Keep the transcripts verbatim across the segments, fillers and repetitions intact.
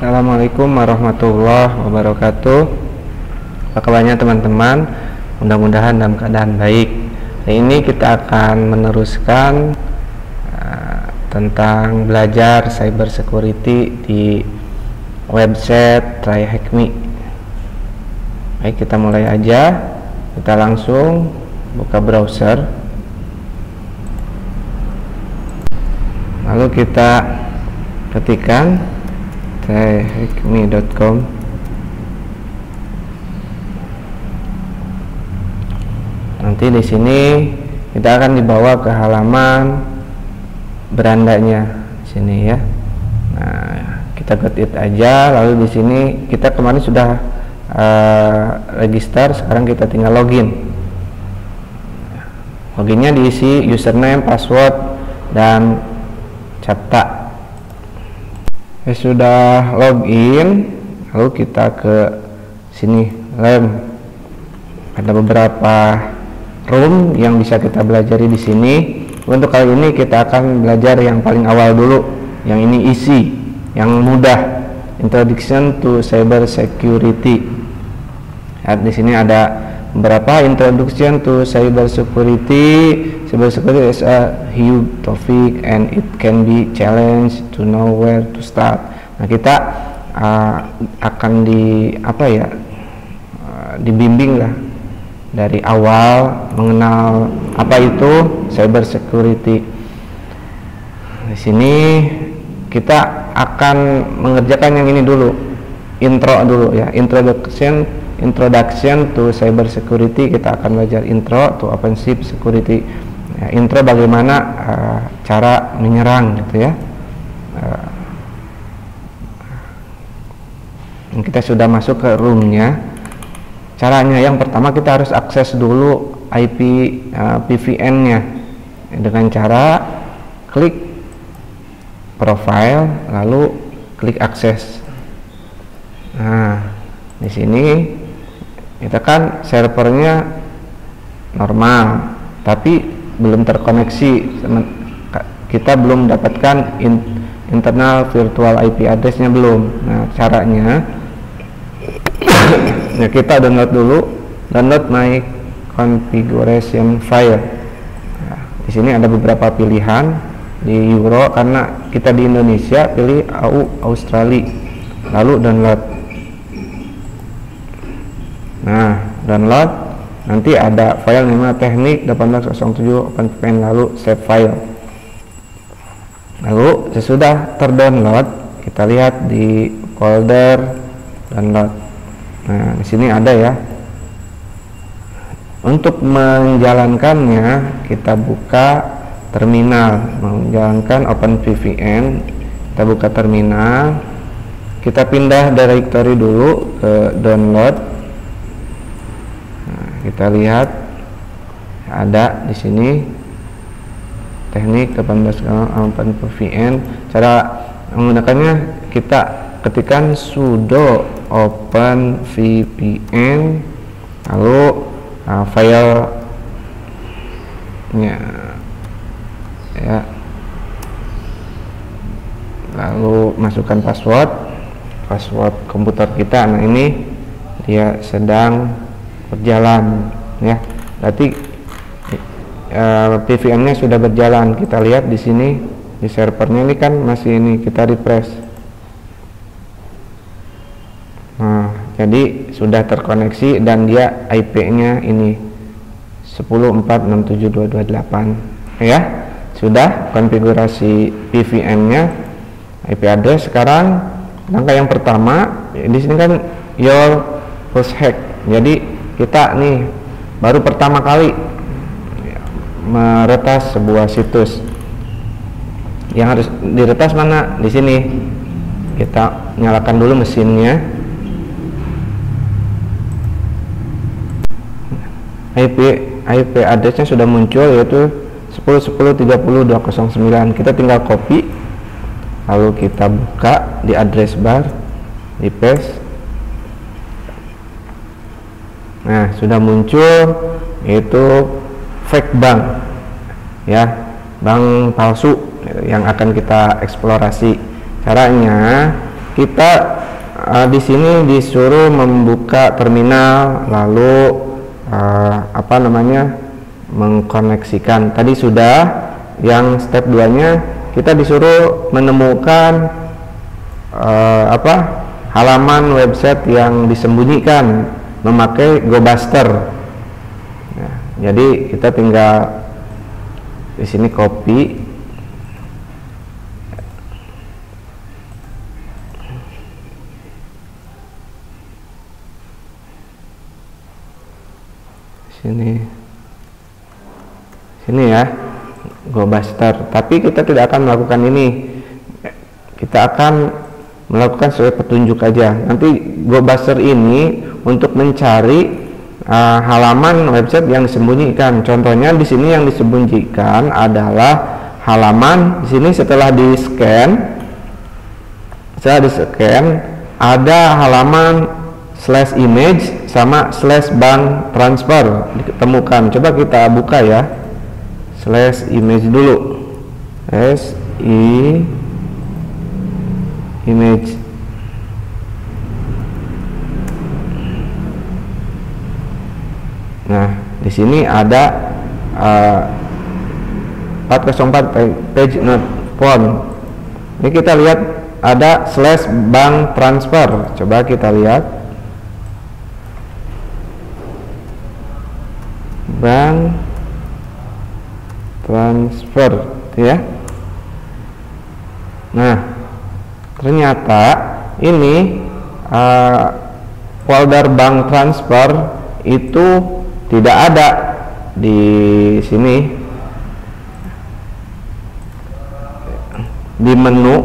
Assalamualaikum warahmatullahi wabarakatuh. Apa kabarnya teman-teman? Mudah-mudahan dalam keadaan baik. Hari ini kita akan meneruskan uh, tentang belajar cyber security di website Try Hack Me. Baik, kita mulai aja. Kita langsung buka browser. Lalu kita ketikkan try hack me dot com. Nanti di sini kita akan dibawa ke halaman berandanya di sini ya. Nah, kita ketik aja. Lalu di sini kita kemarin sudah uh, register, sekarang kita tinggal login. Loginnya diisi username, password, dan cetak. Ya, sudah login, lalu kita ke sini lem. Ada beberapa room yang bisa kita pelajari di sini. Untuk kali ini kita akan belajar yang paling awal dulu, yang ini easy, yang mudah, Introduction to Cyber Security. Ya, di sini ada beberapa introduction to cyber security. Cyber security is a huge topic and it can be challenge to know where to start. Nah, kita uh, akan di apa ya uh, dibimbing lah dari awal mengenal apa itu cyber security. Di sini kita akan mengerjakan yang ini dulu, intro dulu ya, introduction introduction to cyber security. Kita akan belajar intro to offensive security. Ya, intro bagaimana uh, cara menyerang gitu ya. Uh, kita sudah masuk ke roomnya. Caranya yang pertama kita harus akses dulu I P uh, P V N-nya dengan cara klik profile lalu klik akses. Nah, di sini kita kan servernya normal tapi belum terkoneksi, kita belum dapatkan in, internal virtual I P address-nya belum. Nah, caranya ya kita download dulu, download my configuration file. Nah, di sini ada beberapa pilihan. Di Euro karena kita di Indonesia, pilih A U Australia, lalu download. Nah, download, nanti ada file nama teknik satu delapan nol tujuh open V P N, lalu save file. Lalu sesudah terdownload, kita lihat di folder download. Nah, di sini ada ya. Untuk menjalankannya, kita buka terminal, menjalankan open V P N. Kita buka terminal, kita pindah directory dulu ke download. Kita lihat ada di sini teknik delapan belas open V P N. Cara menggunakannya kita ketikkan sudo open V P N, lalu uh, file nya ya, lalu masukkan password password komputer kita. Nah, ini dia sedang berjalan ya, berarti uh, P V M-nya sudah berjalan. Kita lihat di sini di servernya ini kan masih ini, kita refresh. Nah, jadi sudah terkoneksi dan dia I P-nya ini sepuluh titik empat enam tujuh dua dua delapan ya. Sudah konfigurasi P V M-nya, I P address. Sekarang langkah yang pertama di sini kan your first hack. Jadi kita nih baru pertama kali meretas sebuah situs. Yang harus diretas mana? Di sini. Kita nyalakan dulu mesinnya. I P I P address-nya sudah muncul, yaitu sepuluh titik sepuluh titik tiga puluh titik dua nol sembilan. Kita tinggal copy, lalu kita buka di address bar, di paste. Nah, sudah muncul yaitu fake bank ya, bank palsu yang akan kita eksplorasi. Caranya kita uh, di sini disuruh membuka terminal, lalu uh, apa namanya mengkoneksikan. Tadi sudah. Yang step dua nya kita disuruh menemukan uh, apa halaman website yang disembunyikan memakai GoBuster. Nah, jadi kita tinggal di sini copy, sini sini ya, GoBuster. Tapi kita tidak akan melakukan ini, kita akan melakukan sesuai petunjuk aja. Nanti GoBuster ini untuk mencari uh, halaman website yang disembunyikan. Contohnya di sini yang disembunyikan adalah halaman di sini setelah di scan, setelah di scan ada halaman slash image sama slash bank transfer ditemukan. Coba kita buka ya, slash image dulu, s i image. Nah, di sini ada uh, empat nol empat page not found. Ini kita lihat ada slash bank transfer. Coba kita lihat bank transfer ya. Nah, ternyata ini uh, folder bank transfer itu tidak ada di sini di menu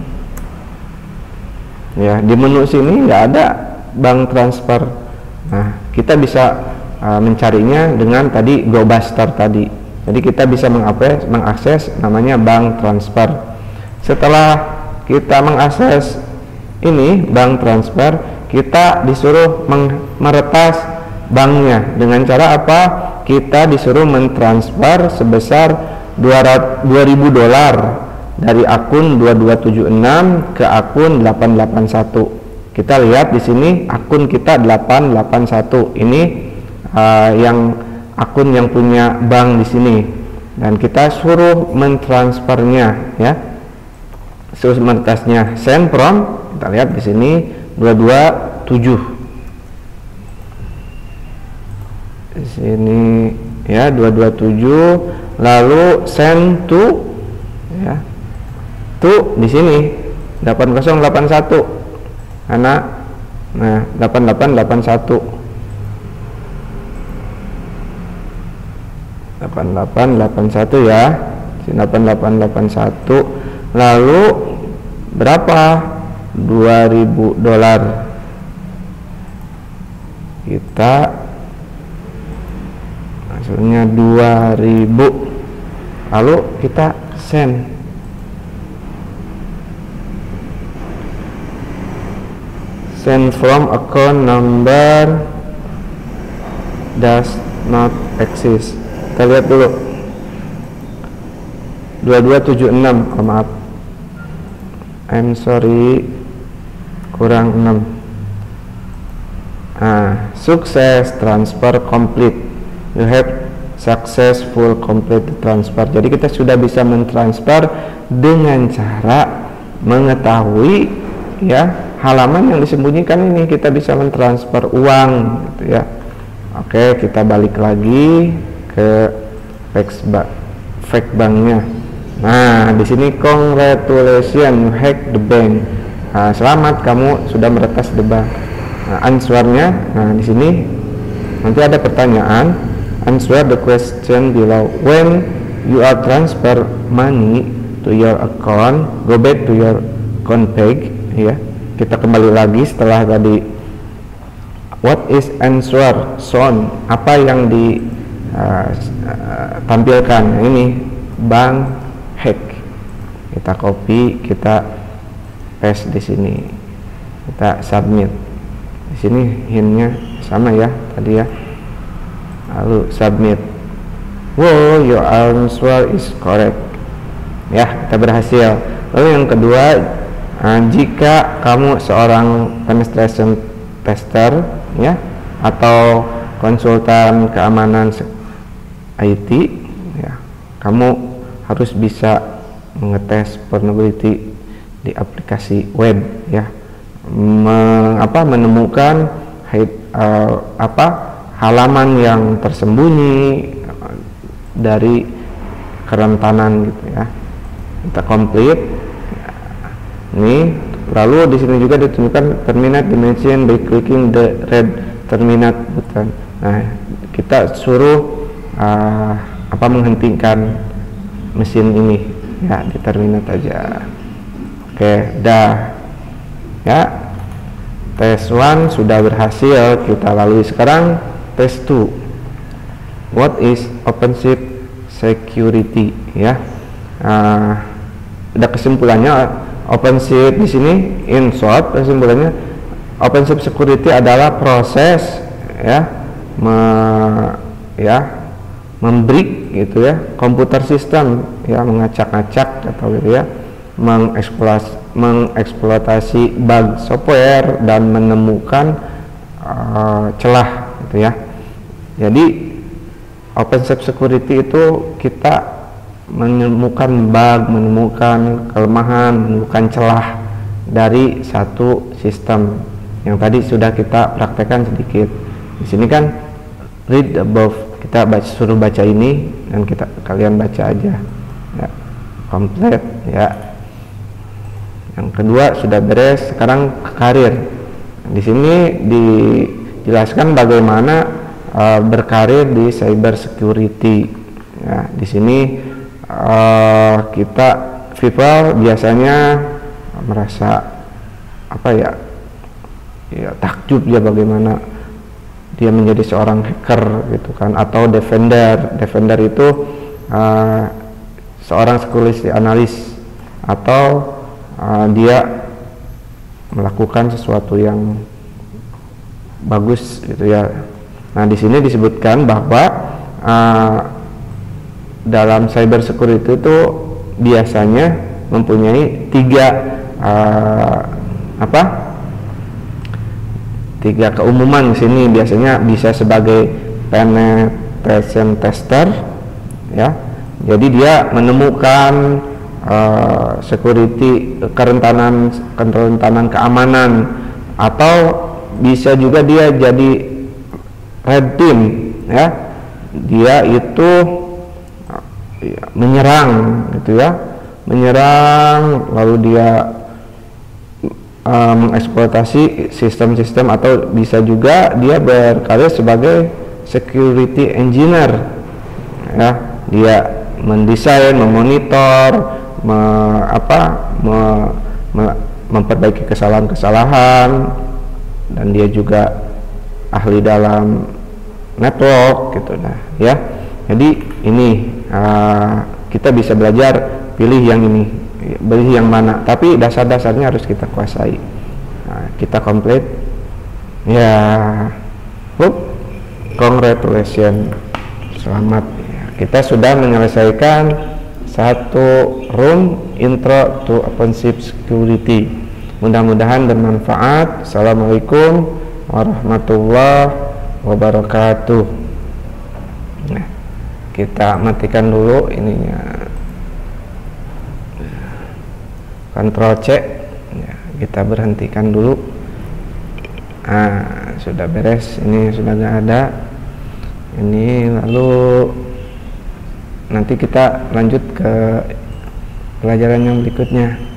ya, di menu sini nggak ada bank transfer. Nah, kita bisa uh, mencarinya dengan tadi GoBuster tadi. Jadi kita bisa mengakses, mengakses namanya bank transfer. Setelah kita mengakses ini bank transfer, kita disuruh meretas banknya. Dengan cara apa? Kita disuruh mentransfer sebesar dua ribu dolar dari akun dua dua tujuh enam ke akun delapan delapan satu. Kita lihat di sini akun kita delapan delapan satu. Ini uh, yang akun yang punya bank di sini, dan kita suruh mentransfernya ya. Suruh meretasnya send from, kita lihat di sini dua dua tujuh. Di sini ya dua dua tujuh, lalu send to ya. To di sini delapan nol delapan satu. Karena nah delapan delapan delapan satu. delapan delapan delapan satu ya. delapan delapan delapan satu. Lalu berapa? dua ribu dolar. Kita hasilnya dua ribu. Lalu kita send. Send from account number does not exist. Kita lihat dulu. dua dua tujuh enam, oh, maaf. I'm sorry, kurang enam. Ah, sukses, transfer complete. You have successful complete transfer. Jadi kita sudah bisa mentransfer dengan cara mengetahui ya halaman yang disembunyikan ini. Kita bisa mentransfer uang gitu ya. Oke, kita balik lagi ke fake banknya. Nah, di sini congratulations, you hack the bank. Nah, selamat, kamu sudah meretas the bank. Nah, answernya, nah di sini nanti ada pertanyaan. Answer the question below. When you are transfer money to your account, go back to your account page. Ya, kita kembali lagi setelah tadi. What is answer shown? Apa yang ditampilkan? Uh, uh, ini bank hack. Kita copy, kita paste di sini, kita submit. Di sini hintnya sama ya tadi ya. Lalu submit. Wow, your answer is correct. Ya, kita berhasil. Lalu yang kedua, Nah, jika kamu seorang penetration tester ya atau konsultan keamanan I T ya, kamu harus bisa mengetes vulnerability di aplikasi web ya, Me, apa, menemukan uh, apa halaman yang tersembunyi dari kerentanan gitu ya. Kita complete ini, lalu di sini juga ditunjukkan terminate dimension by clicking the red terminate button. Nah, kita suruh uh, apa menghentikan mesin ini ya, di terminate aja. Oke, dah ya. Tes one sudah berhasil kita lalui. Sekarang tes two. What is OpenShift security ya? Uh, ada kesimpulannya OpenShift di sini, in short kesimpulannya OpenShift security adalah proses ya me, ya membreak gitu ya komputer sistem ya, mengacak-acak atau gitu ya, mengeksploitasi, mengeksploitasi bug software dan menemukan uh, celah gitu ya. Jadi OpenShift security itu kita menemukan bug, menemukan kelemahan, menemukan celah dari satu sistem yang tadi sudah kita praktekkan sedikit. Di sini kan read above, kita baca, suruh baca ini dan kita kalian baca aja ya, complete ya. Yang kedua sudah beres, sekarang ke karir. Di sini dijelaskan bagaimana uh, berkarir di cyber security ya. Di sini Uh, kita people biasanya merasa apa ya, ya takjub ya bagaimana dia menjadi seorang hacker gitu kan, atau defender. Defender itu uh, seorang security analis, atau uh, dia melakukan sesuatu yang bagus gitu ya. Nah, di sini disebutkan bahwa uh, dalam cyber security itu biasanya mempunyai tiga uh, apa tiga keumuman. Di sini biasanya bisa sebagai penetration tester ya, jadi dia menemukan uh, security kerentanan kerentanan keamanan, atau bisa juga dia jadi red team ya, dia itu ya, menyerang gitu ya, menyerang lalu dia uh, mengeksploitasi sistem-sistem, atau bisa juga dia berkarya sebagai security engineer ya, dia mendesain, memonitor, me, apa, me, me, memperbaiki kesalahan-kesalahan, dan dia juga ahli dalam network gitu. Nah ya, jadi ini uh, kita bisa belajar pilih yang ini, pilih yang mana, tapi dasar-dasarnya harus kita kuasai. Nah, kita complete ya, Hup, congratulations, selamat ya. Kita sudah menyelesaikan satu room intro to OpenShift security. Mudah-mudahan bermanfaat. Assalamualaikum warahmatullahi wabarakatuh. Nah, kita matikan dulu ininya, Ctrl C ya, kita berhentikan dulu. Nah, sudah beres, ini sudah nggak ada ini. Lalu nanti kita lanjut ke pelajaran yang berikutnya.